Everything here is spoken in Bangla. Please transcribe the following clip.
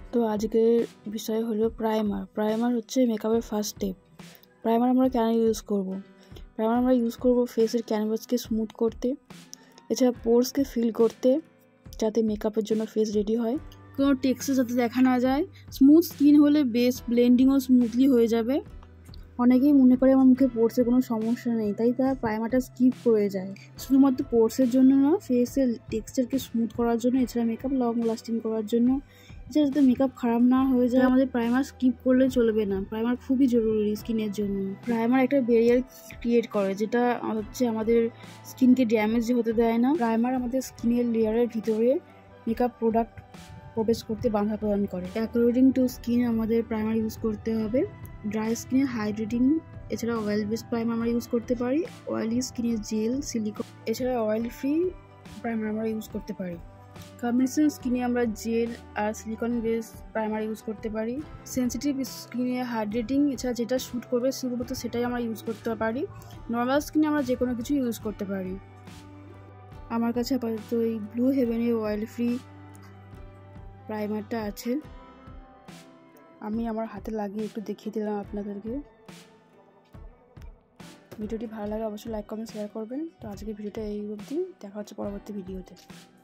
তো আজকের বিষয় হলো প্রাইমার। প্রাইমার হচ্ছে মেকআপের ফার্স্ট স্টেপ। প্রাইমার আমরা কেন ইউজ করব? প্রাইমার আমরা ইউজ করব ফেসের ক্যানভাসকে স্মুথ করতে, এছাড়া পোরসকে ফিল করতে, যাতে মেকআপের জন্য ফেস রেডি হয়। কোনো টেক্সচার যাতে দেখা না যায়। স্মুথ স্কিন হলে বেস ব্লেন্ডিংও স্মুথলি হয়ে যাবে। অনেকেই মনে করে আমার মুখে পোরসের কোনো সমস্যা নেই, তাই তারা প্রাইমারটা স্কিপ করে যায়। শুধুমাত্র পোরসের জন্য না, ফেসের টেক্সচারকে স্মুথ করার জন্য, এছাড়া মেকআপ লং লাস্টিং করার জন্য, এছাড়া যাতে মেকআপ খারাপ না হয়ে যায়, আমাদের প্রাইমার স্কিপ করলে চলবে না। প্রাইমার খুবই জরুরি স্কিনের জন্য। প্রাইমার একটা ব্যারিয়ার ক্রিয়েট করে, যেটা হচ্ছে আমাদের স্কিনকে ড্যামেজ হতে দেয় না। প্রাইমার আমাদের স্কিনের লেয়ারের ভিতরে মেকআপ প্রোডাক্ট প্রবেশ করতে বাধা প্রদান করে। অ্যাকর্ডিং টু স্কিন আমাদের প্রাইমার ইউজ করতে হবে। ড্রাই স্কিনে হাইড্রেটিং, এছাড়া অয়েল বেসড প্রাইমার আমরা ইউজ করতে পারি। অয়েলি স্কিনে জেল, সিলিকন, এছাড়া অয়েল ফ্রি প্রাইমার আমরা ইউজ করতে পারি। কম্বিনেশন স্কিনে আমরা জেল আর সিলিকন বেস প্রাইমার ইউজ করতে পারি। সেন্সিটিভ স্কিনে হাইড্রেটিং, এছাড়া যেটা শ্যুট করবে শুধুমাত্র সেটাই আমরা ইউজ করতে পারি। নর্মাল স্কিনে আমরা যে কোনো কিছু ইউজ করতে পারি। আমার কাছে আপাতত এই ব্লু হেভেনের অয়েল ফ্রি প্রাইমারটা আছে, আমি আমার হাতে লাগিয়ে একটু দেখিয়ে দিলাম আপনাদেরকে। ভিডিওটি ভালো লাগে অবশ্যই লাইক কমেন্ট শেয়ার করবেন। তো আজকে ভিডিওটা এই অবধি, দেখা হচ্ছে পরবর্তী ভিডিওতে।